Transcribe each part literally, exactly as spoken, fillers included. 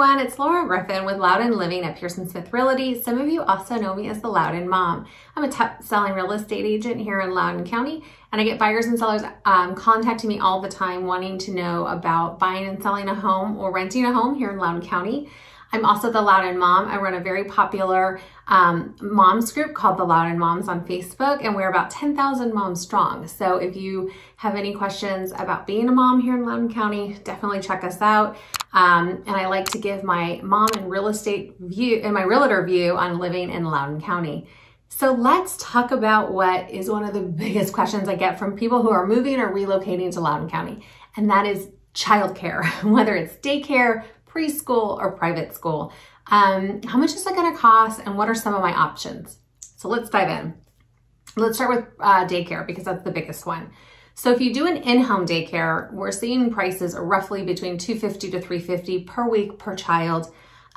everyone, it's Laura Griffin with Loudoun Living at Pearson Smith Realty. Some of you also know me as the Loudoun Mom. I'm a top-selling real estate agent here in Loudoun County, and I get buyers and sellers um, contacting me all the time wanting to know about buying and selling a home or renting a home here in Loudoun County. I'm also the Loudoun Mom. I run a very popular um, moms group called the Loudoun Moms on Facebook, and we're about ten thousand moms strong. So if you have any questions about being a mom here in Loudoun County, definitely check us out. Um, and I like to give my mom and real estate view and my realtor view on living in Loudoun County. So let's talk about what is one of the biggest questions I get from people who are moving or relocating to Loudoun County, and that is childcare, whether it's daycare, preschool, or private school. Um, how much is it going to cost, and what are some of my options? So let's dive in. Let's start with uh, daycare because that's the biggest one. So if you do an in-home daycare, we're seeing prices roughly between two hundred fifty dollars to three hundred fifty dollars per week per child.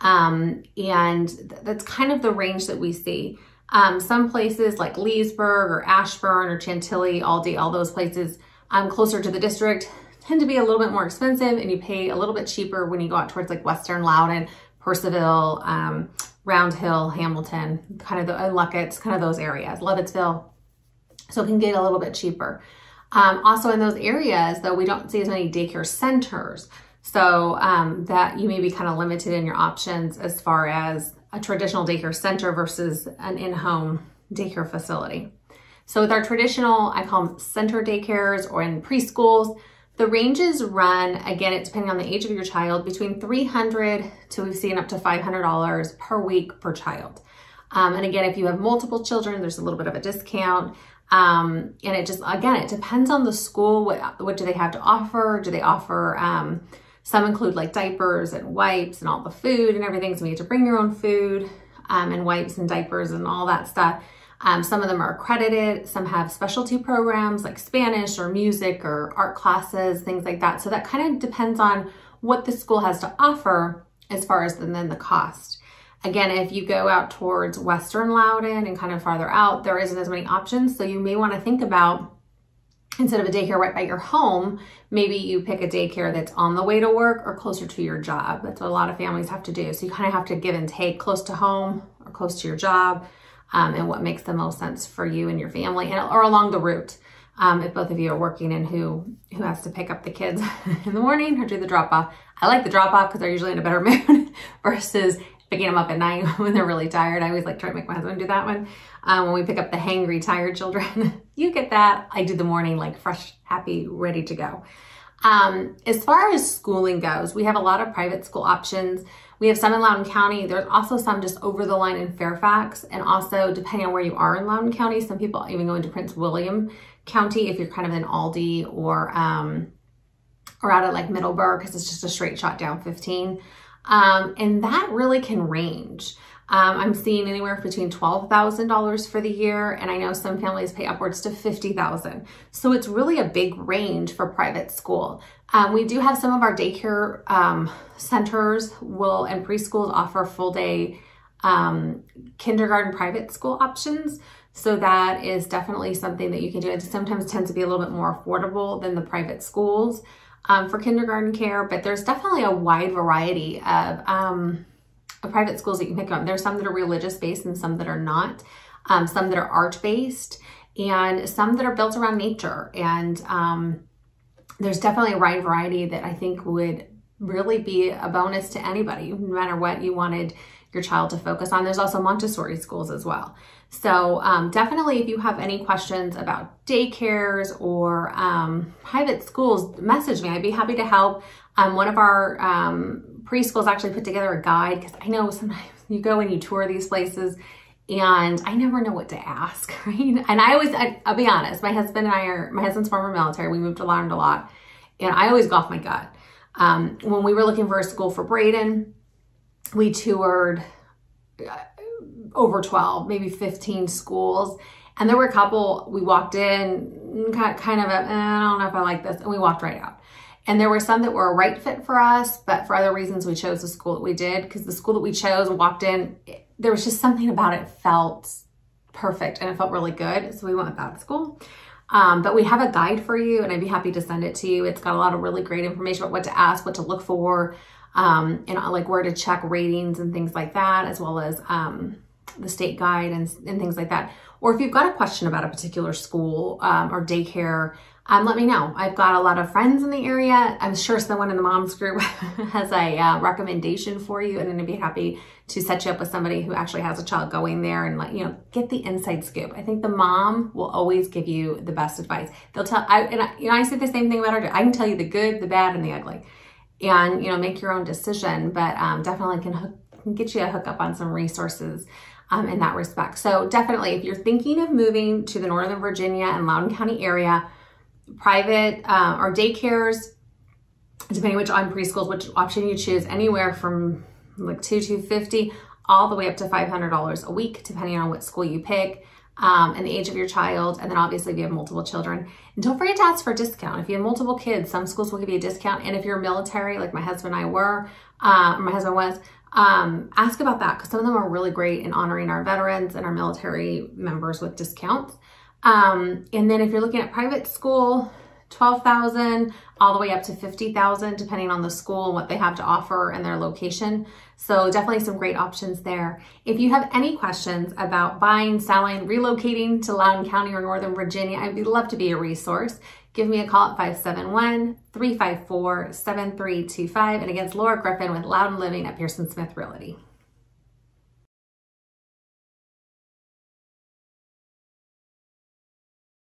Um, and th that's kind of the range that we see. Um, some places like Leesburg or Ashburn or Chantilly, Aldie, all those places um, closer to the district tend to be a little bit more expensive, and you pay a little bit cheaper when you go out towards like Western Loudoun, Purcellville, um, Round Hill, Hamilton, kind of the uh, Luckett's, kind of those areas, Lovettsville. So it can get a little bit cheaper. Um, also in those areas, though, we don't see as many daycare centers. So um, that you may be kind of limited in your options as far as a traditional daycare center versus an in-home daycare facility. So with our traditional, I call them center daycares or in preschools, the ranges run, again, it depending on the age of your child, between three hundred dollars to we've seen up to five hundred dollars per week per child. Um, and again, if you have multiple children, there's a little bit of a discount. Um, and it just, again, it depends on the school. What, what do they have to offer? Do they offer, um, some include like diapers and wipes and all the food and everything. So you have to bring your own food um, and wipes and diapers and all that stuff. Um, some of them are accredited. Some have specialty programs like Spanish or music or art classes, things like that. So that kind of depends on what the school has to offer as far as then the cost. Again, if you go out towards Western Loudoun and kind of farther out, there isn't as many options. So you may want to think about, instead of a daycare right by your home, maybe you pick a daycare that's on the way to work or closer to your job. That's what a lot of families have to do. So you kind of have to give and take, close to home or close to your job, um, and what makes the most sense for you and your family, and or along the route. Um, if both of you are working and who who has to pick up the kids in the morning or do the drop off. I like the drop off because they're usually in a better mood versus picking them up at night when they're really tired. I always like try to make my husband do that one. Um, when we pick up the hangry, tired children, you get that. I do the morning like fresh, happy, ready to go. Um, as far as schooling goes, we have a lot of private school options. We have some in Loudoun County. There's also some just over the line in Fairfax. And also depending on where you are in Loudoun County, some people even go into Prince William County if you're kind of in Aldie or, um, or out at like Middleburg, because it's just a straight shot down fifteen. Um, and that really can range. Um, I'm seeing anywhere between twelve thousand dollars for the year, and I know some families pay upwards to fifty thousand dollars. So it's really a big range for private school. Um, we do have some of our daycare um, centers will and preschools offer full day um, kindergarten private school options. So that is definitely something that you can do. It sometimes tends to be a little bit more affordable than the private schools. Um, for kindergarten care, but there's definitely a wide variety of, um, of private schools that you can pick on. There's some that are religious based and some that are not, um, some that are art based, and some that are built around nature. And um, there's definitely a wide variety that I think would really be a bonus to anybody, no matter what you wanted your child to focus on. There's also Montessori schools as well. So um, definitely if you have any questions about daycares or um, private schools, message me. I'd be happy to help. Um, one of our um, preschools actually put together a guide, because I know sometimes you go and you tour these places and I never know what to ask, right? And I always, I, I'll be honest, my husband and I are, my husband's former military, we moved around a lot, and I always go off my gut. Um, when we were looking for a school for Braden, we toured over twelve, maybe fifteen schools. And there were a couple, we walked in, kind of a, eh, I don't know if I like this, and we walked right out. And there were some that were a right fit for us, but for other reasons we chose the school that we did, because the school that we chose and walked in, it, there was just something about it felt perfect and it felt really good. So we went with that school. Um, but we have a guide for you, and I'd be happy to send it to you. It's got a lot of really great information about what to ask, what to look for, um, and like where to check ratings and things like that, as well as um, the state guide and, and things like that. Or if you've got a question about a particular school um, or daycare, um, let me know. I've got a lot of friends in the area. I'm sure someone in the moms group has a uh, recommendation for you, and then I'd be happy to set you up with somebody who actually has a child going there and let you know, get the inside scoop. I think the mom will always give you the best advice. They'll tell, I, and I, you know, I say the same thing about her. I can tell you the good, the bad, and the ugly, and you know, make your own decision. But um, definitely can, hook, can get you a hookup on some resources um, in that respect. So definitely, if you're thinking of moving to the Northern Virginia and Loudoun County area, private uh, or daycares, depending which on preschools, which option you choose, anywhere from like two two fifty all the way up to five hundred dollars a week, depending on what school you pick um, and the age of your child. And then obviously if you have multiple children, and don't forget to ask for a discount. If you have multiple kids, some schools will give you a discount. And if you're military, like my husband and I were, uh, or my husband was, um, ask about that, because some of them are really great in honoring our veterans and our military members with discounts. Um, and then if you're looking at private school, twelve thousand all the way up to fifty thousand, depending on the school and what they have to offer and their location. So definitely some great options there. If you have any questions about buying, selling, relocating to Loudoun County or Northern Virginia, I'd love to be a resource. Give me a call at five seven one, three five four, seven three two five. And again, it's Laura Griffin with Loudoun Living at Pearson Smith Realty.